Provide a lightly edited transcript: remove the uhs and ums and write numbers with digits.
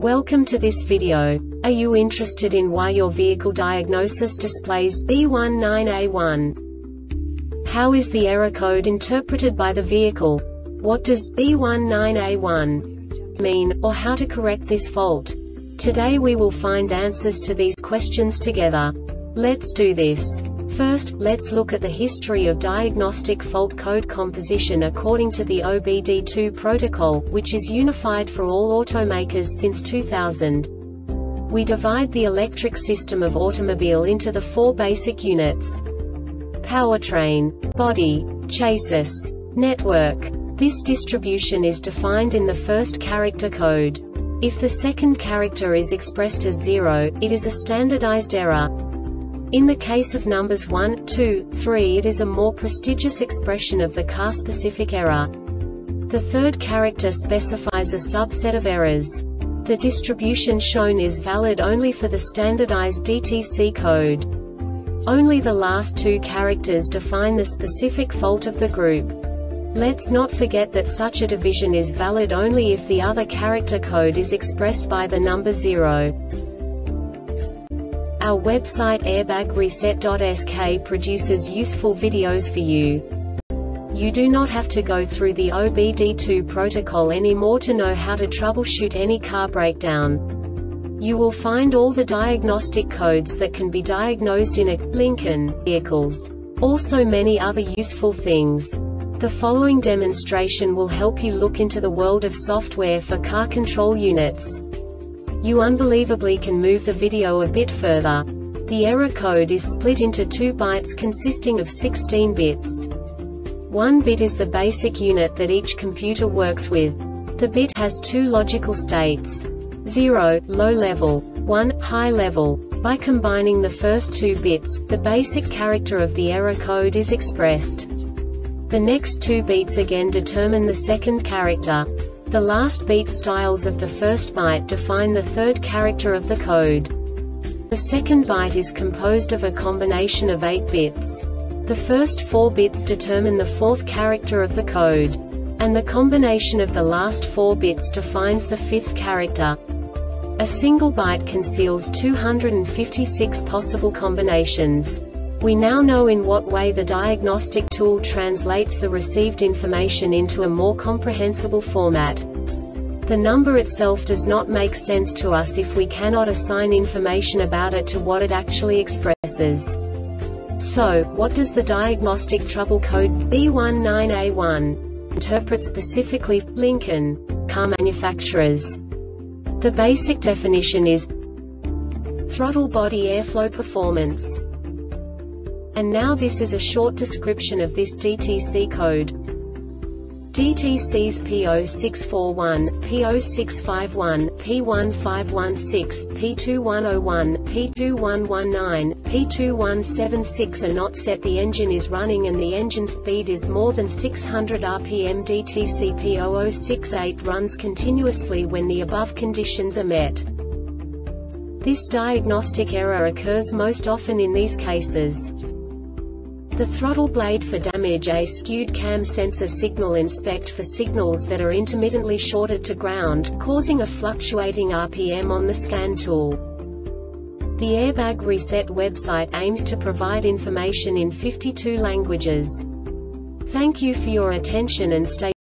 Welcome to this video. Are you interested in why your vehicle diagnosis displays B19A1? How is the error code interpreted by the vehicle? What does B19A1 mean, or how to correct this fault? Today we will find answers to these questions together. Let's do this. First, let's look at the history of diagnostic fault code composition according to the OBD2 protocol, which is unified for all automakers since 2000. We divide the electric system of automobile into the four basic units: powertrain, body, chassis, network. This distribution is defined in the first character code. If the second character is expressed as 0, it is a standardized error. In the case of numbers 1, 2, 3, it is a more prestigious expression of the car-specific error. The third character specifies a subset of errors. The distribution shown is valid only for the standardized DTC code. Only the last two characters define the specific fault of the group. Let's not forget that such a division is valid only if the other character code is expressed by the number 0. Our website airbagreset.sk produces useful videos for you. You do not have to go through the OBD2 protocol anymore to know how to troubleshoot any car breakdown. You will find all the diagnostic codes that can be diagnosed in a Lincoln vehicles. Also many other useful things. The following demonstration will help you look into the world of software for car control units. You unbelievably can move the video a bit further. The error code is split into 2 bytes consisting of 16 bits. 1 bit is the basic unit that each computer works with. The bit has 2 logical states: 0, low level, 1, high level. By combining the first 2 bits, the basic character of the error code is expressed. The next 2 beats again determine the second character. The last beat styles of the first byte define the third character of the code. The second byte is composed of a combination of 8 bits. The first 4 bits determine the fourth character of the code. And the combination of the last 4 bits defines the fifth character. A single byte conceals 256 possible combinations. We now know in what way the diagnostic tool translates the received information into a more comprehensible format. The number itself does not make sense to us if we cannot assign information about it to what it actually expresses. So, what does the diagnostic trouble code B19A1 interpret specifically for Lincoln car manufacturers? The basic definition is throttle body airflow performance. And now this is a short description of this DTC code. DTCs P0641, P0651, P1516, P2101, P2119, P2176 are not set. The engine is running and the engine speed is more than 600 rpm. DTC P0068 runs continuously when the above conditions are met. This diagnostic error occurs most often in these cases: the throttle blade for damage, a skewed cam sensor signal, inspect for signals that are intermittently shorted to ground, causing a fluctuating RPM on the scan tool. The Airbag Reset website aims to provide information in 52 languages. Thank you for your attention and stay